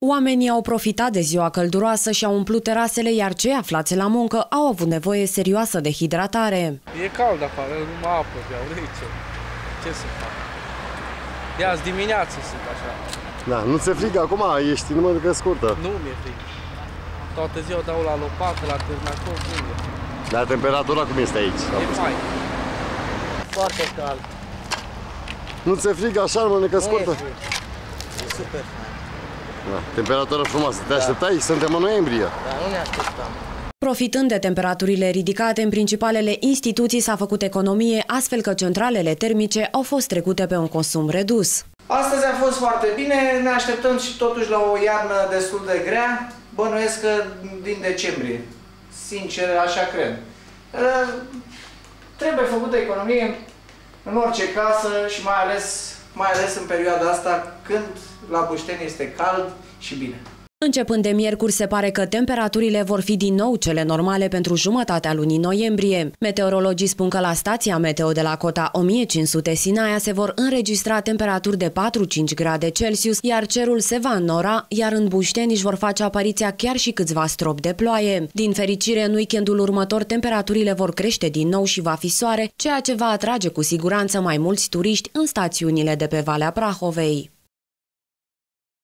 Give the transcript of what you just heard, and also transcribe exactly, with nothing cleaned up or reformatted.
Oamenii au profitat de ziua călduroasă și au umplut terasele, iar cei aflați la muncă au avut nevoie serioasă de hidratare. E cald afară, numai apă beau, rece. Ce să fac? De azi dimineață sunt așa. Da, nu ți-e frică acum? Ești numai că scurtă. Nu mi-e frică. Toată ziua dau la lopată, la târnacor, unde? Dar temperatura cum este aici? E fain. Foarte cald. Nu ți-e frică așa, mănâncă scurtă? Nu e frică. E super fain. Da, temperatură frumoasă. Te așteptai? Da. Suntem în noiembrie. Dar nu ne așteptam. Profitând de temperaturile ridicate, în principalele instituții s-a făcut economie, astfel că centralele termice au fost trecute pe un consum redus. Astăzi a fost foarte bine, ne așteptăm și totuși la o iarnă destul de grea. Bănuiesc că din decembrie. Sincer, așa cred. Trebuie făcută economie în orice casă și mai ales, mai ales în perioada asta când la Bușteni este cald și bine. Începând de miercuri, se pare că temperaturile vor fi din nou cele normale pentru jumătatea lunii noiembrie. Meteorologii spun că la stația meteo de la cota o mie cinci sute Sinaia se vor înregistra temperaturi de patru-cinci grade Celsius, iar cerul se va înnora, iar în Bușteni își vor face apariția chiar și câțiva stropi de ploaie. Din fericire, în weekendul următor, temperaturile vor crește din nou și va fi soare, ceea ce va atrage cu siguranță mai mulți turiști în stațiunile de pe Valea Prahovei.